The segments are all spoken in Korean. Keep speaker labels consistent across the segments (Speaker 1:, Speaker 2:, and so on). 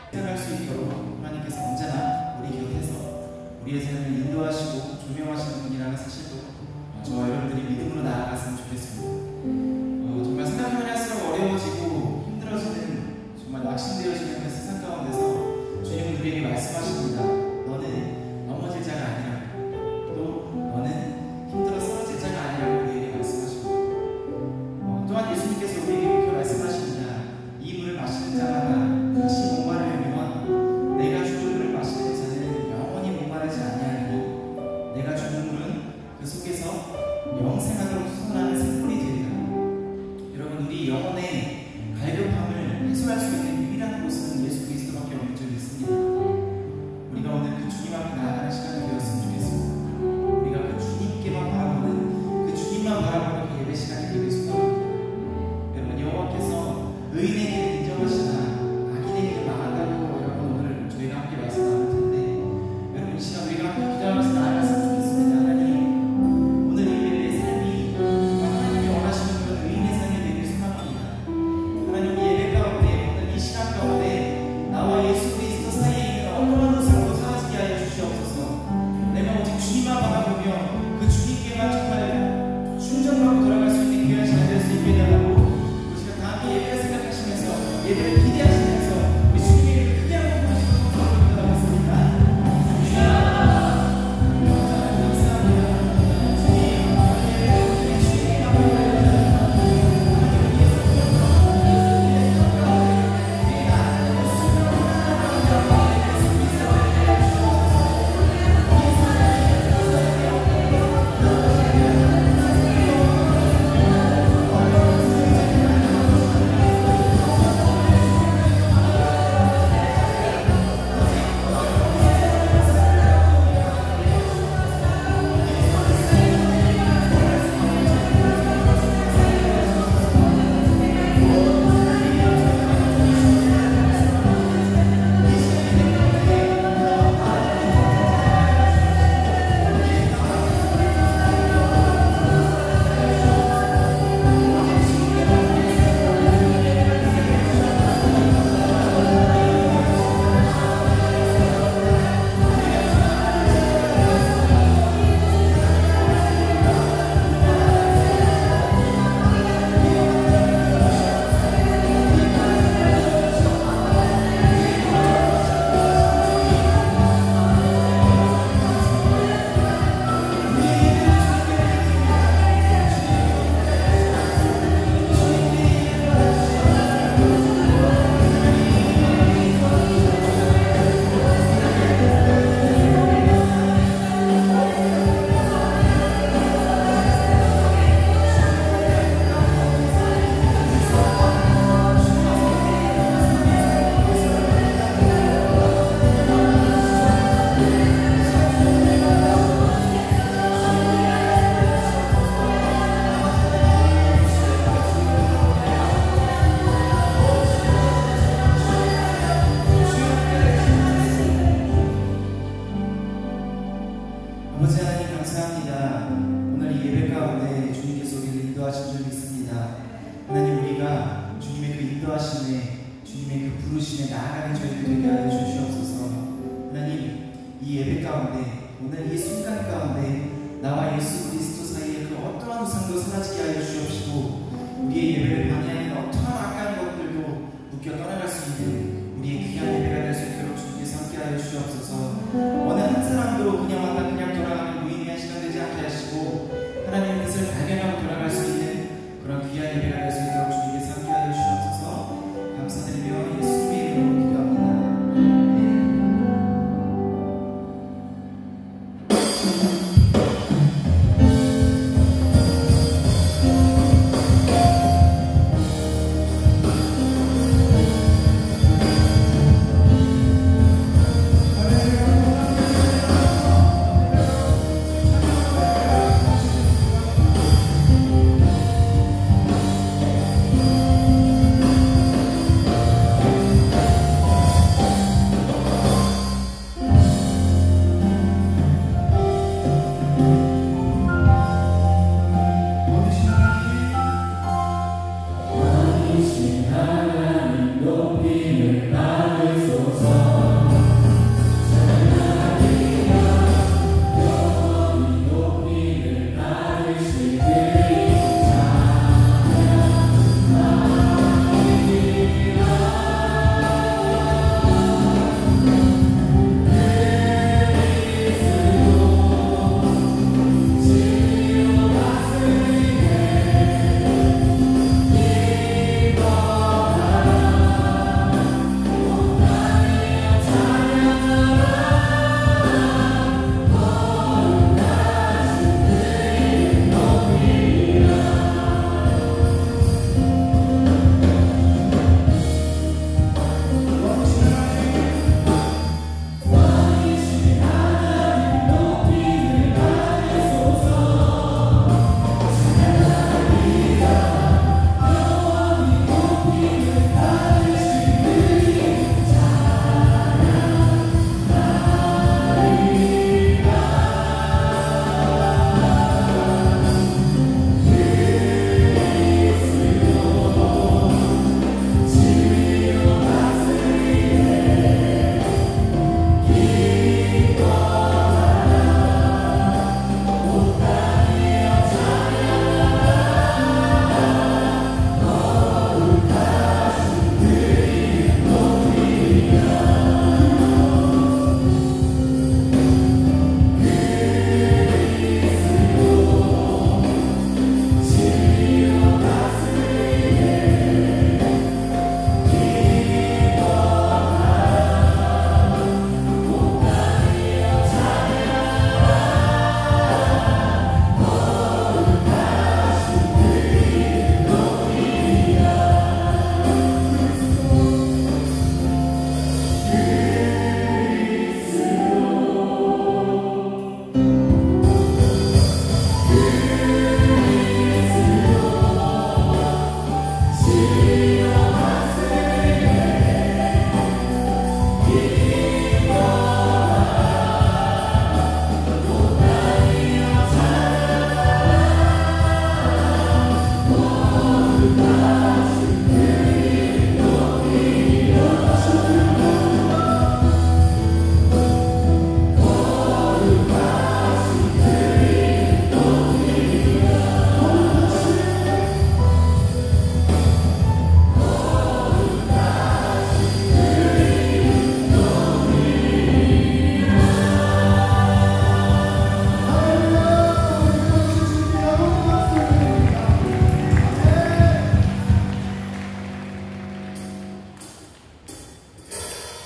Speaker 1: 생각할 수 있도록 하나님께서 언제나 우리 곁에서 우리의 삶을 인도하시고 조명하시는 분이라는 사실도 저와 여러분들이 믿음으로 나아갔으면 좋겠습니다. 정말 생각하면 할수록 어려워지고 힘들어지는, 정말 낙심되어지는 그 세상 가운데서 주님은 우리에게 말씀하십니다. 너는 넘어질 자가 아니라, 또 너는 힘들어 쓰러질 자가 아니라고 우리에게 말씀하십니다. 또한 예수님께서 우리에게 그렇게 말씀하십니다. 이 물을 마시는 자마다 다시 목마르려면 내가 주는 물을 마시는 자는 영원히 목마르지 아니하리니 내가 주는 물은 그 속에서 영생하도록 솟아나는 샘물이 되리라. 여러분, 우리 영혼의 갈급함을 해소할 수 있는 유일한 곳은 예수 그리스도밖에 없는 줄 믿습니다. 우리가 오늘 그 주님 앞에 나아가는 시간이 되었으면 좋겠습니다. 우리가 그 주님께만 바라보는, 그 주님만 바라보는 그 예배 시간이 되길 소망합니다. 여러분, 여호와께서 의인에게는 인정하시나 악인에게는 망한다고 여러분 오늘 저희가 함께 말씀 나눌 텐데, 여러분 이 시간 우리가 함께 기도하면서 나아갔으면 좋겠습니다. 하나님, 오늘 이 예배의 삶이 하나님이 원하시는 그런 의인의 삶이 되길 소망합니다. 하나님, 이 예배 가운데 오늘 이 시간 가운데 나와 예수 그리스도 사이에 있는 어떠한 우상도 사라지게 하여 주시옵소서. 내가 오직 주님만 바라보며 그 주님께만 정말 충전하고 돌아갈 수 있는 귀한 시간 될 수 있게 해달라고 그 시간 다 함께 예배를 생각하시면서 예배를 기대하시면서 우리 주님의 이름을 크게 한번 부르시고 기도하겠습니다. 아버지 하나님, 감사합니다. 오늘 이 예배 가운데 주님께서 우리를 인도하신 줄 믿습니다. 하나님, 우리가 주님의 그 인도하심에, 주님의 그 부르심에 나아가는 저희들 되게 하여 주시옵소서. 하나님, 이 예배 가운데, 오늘 이 순간 가운데 나와 예수 그리스도 사이에 그 어떠한 우상도 사라지게 하여 주옵시고, 우리의 예배를 방해하는 어떠한 악한 것들도 묶여 떠나갈 수 있는 우리의 귀한 예배가 될 수 있도록 주님께서 함께 하여 주옵소서. 어느 한 사람도 그냥 왔다 그냥 돌아가는 무의미한 시간 되지 않게 하시고, 하나님의 뜻을 발견하고 돌아갈 수 있는 그런 귀한 예배가 될 수 있도록 주님께서 함께 하여 주옵소서. 감사드리며 예수님의 이름으로 기도합니다.
Speaker 2: Hallelujah.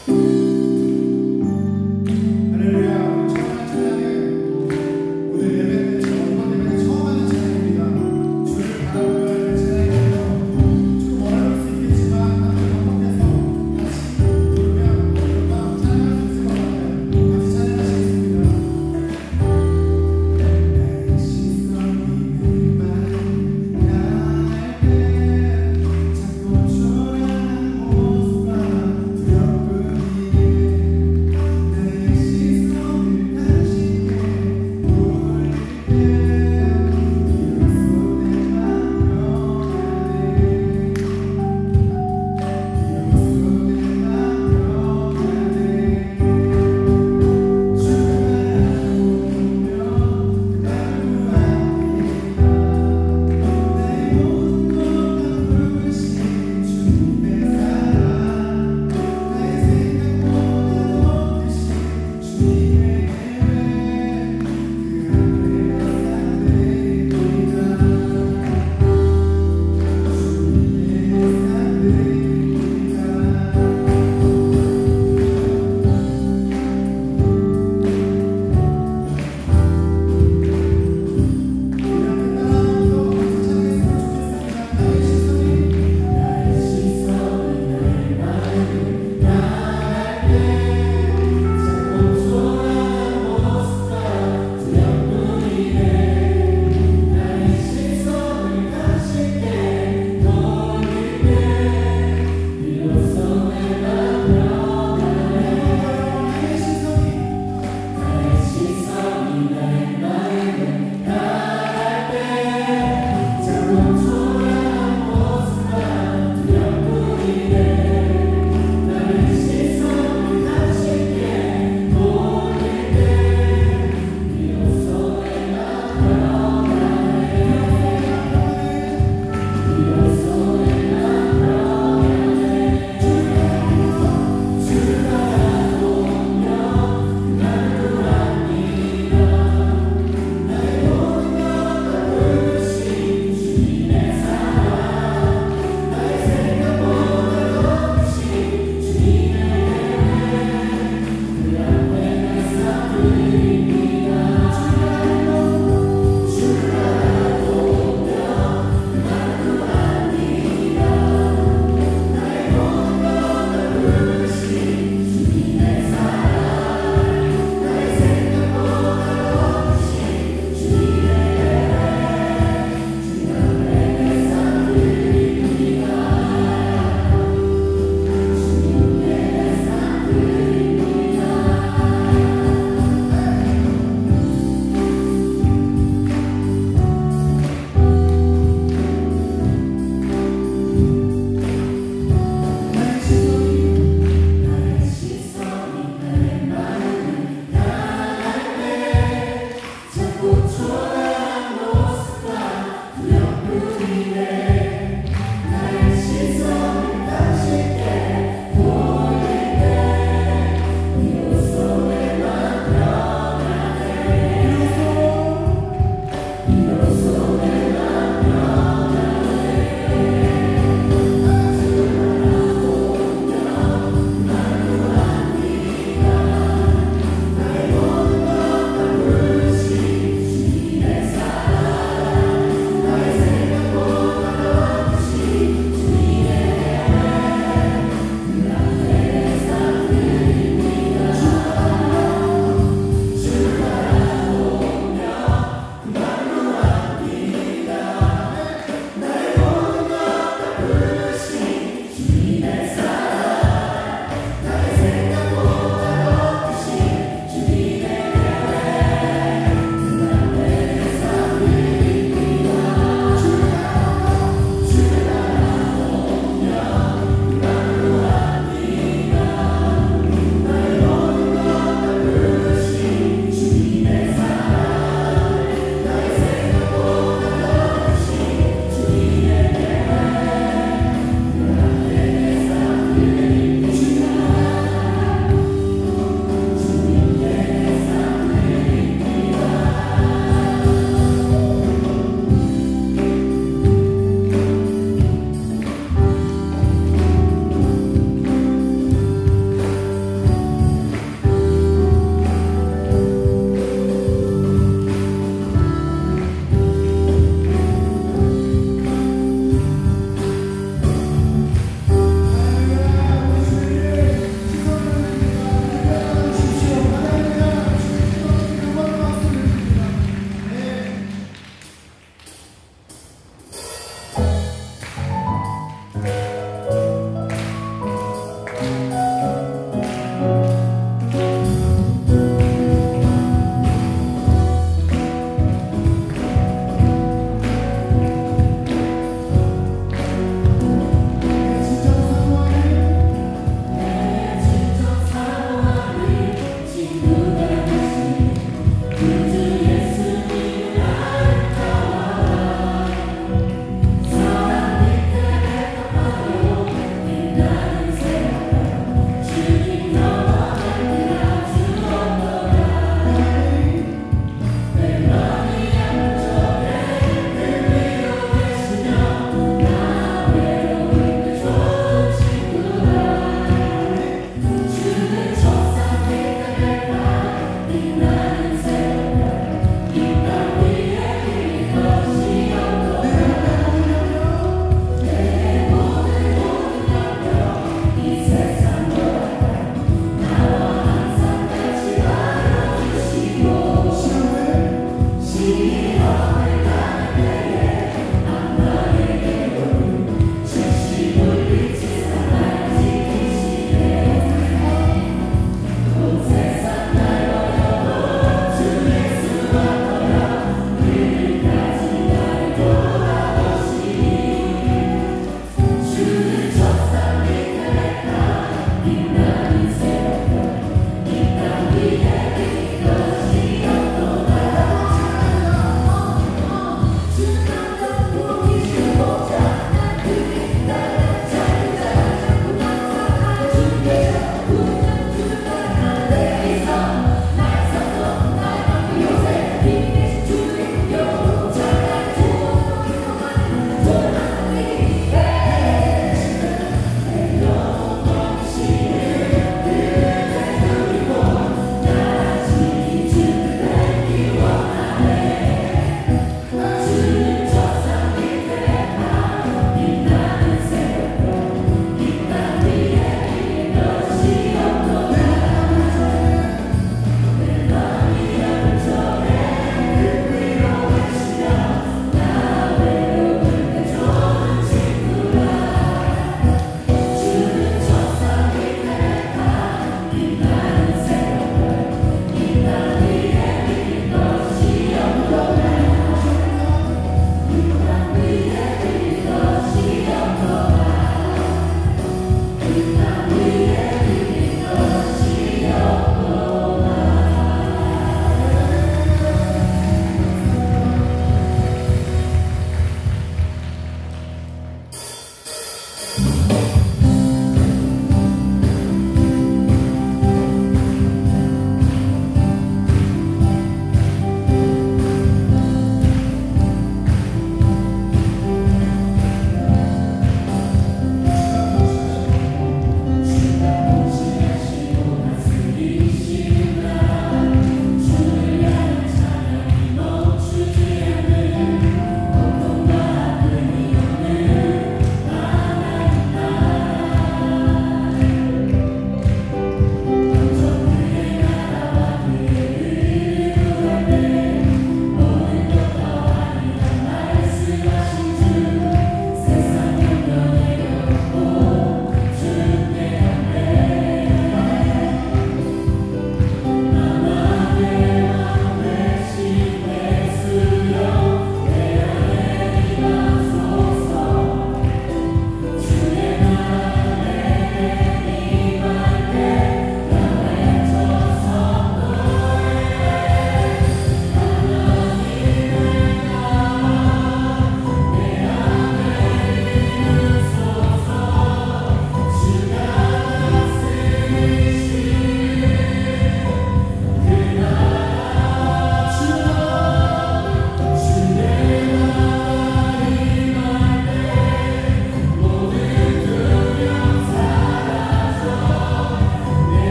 Speaker 2: 자꾸 초라한 모습과 두렵고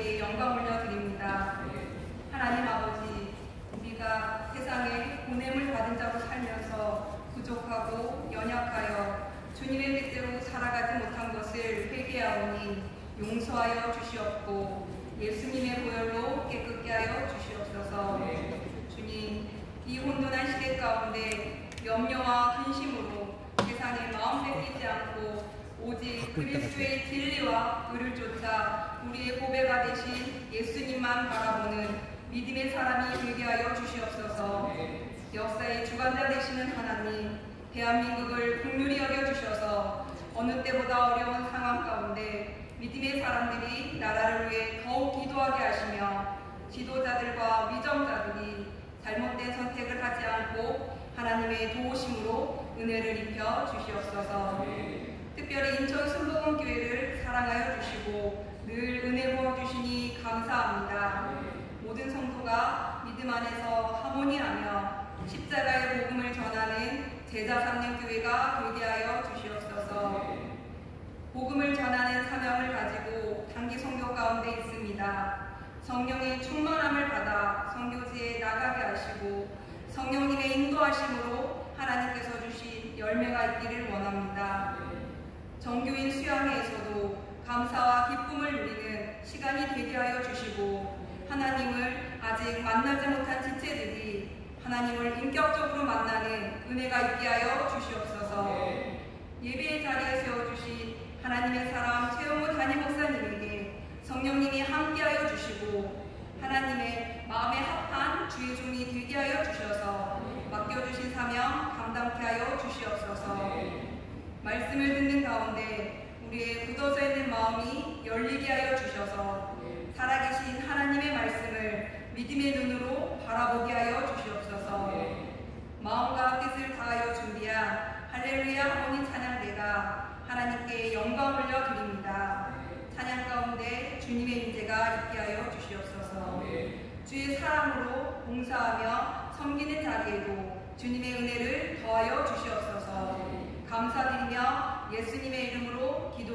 Speaker 2: 하나님께 영광 올려드립니다. 하나님 아버지, 우리가 세상에 보냄을 받은 자로 살면서 부족하고 연약하여 주님의 뜻대로 살아가지 못한 것을 회개하오니 용서하여 주시옵고 예수님의 보혈로 깨끗게 하여 주시옵소서. 주님, 이 혼돈한 시대 가운데 염려와 근심으로 세상에 마음 뺏기지 않고 오직 그리스도의 진리와 의를 쫓아 우리의 보배가 되신 예수님만 바라보는 믿음의 사람이 되게 하여 주시옵소서. 역사의 주관자 되시는 하나님, 대한민국을 긍휼히 여겨주셔서 어느 때보다 어려운 상황 가운데 믿음의 사람들이 나라를 위해 더욱 기도하게 하시며 지도자들과 위정자들이 잘못된 선택을 하지 않고 하나님의 도우심으로 은혜를 입혀 주시옵소서. 특별히 인천 순복음교회를 사랑하여 주시고 늘 은혜 부어주시니 감사합니다. 모든 성도가 믿음 안에서 하모니하며 십자가의 복음을 전하는 제자 삼는 교회가 되게 하여 주시옵소서. 복음을 전하는 사명을 가지고 단기 선교 가운데 있습니다. 성령의 충만함을 받아 선교지에 나가게 하시고 성령님의 인도하심으로 하나님께서 주신 열매가 있기를 원합니다. 정교인 수양회에서도 감사와 기쁨을 누리는 시간이 되게 하여 주시고 하나님을 아직 만나지 못한 지체들이 하나님을 인격적으로 만나는 은혜가 있게 하여 주시옵소서. 예배의 자리에 세워주신 하나님의 사람 최영우 담임 목사님에게 성령님이 함께하여 주시고 하나님의 마음에 합한 주의 종이 되게 하여 주셔서 맡겨주신 사명 감당케 하여 주시옵소서. 말씀을 듣는 가운데 우리의 굳어져 있는 마음이 열리게 하여 주셔서 살아계신 하나님의 말씀을 믿음의 눈으로 바라보게 하여 주시옵소서. 마음과 뜻을 다하여 준비한 할렐루야 하모니 찬양대가 하나님께 영광 올려드립니다. 찬양 가운데 주님의 임재가 있게 하여 주시옵소서. 주의 사랑으로 봉사하며 섬기는 자리에도 주님의 은혜를 더하여 주시옵소서. 감사드리며 예수님의 이름으로 기도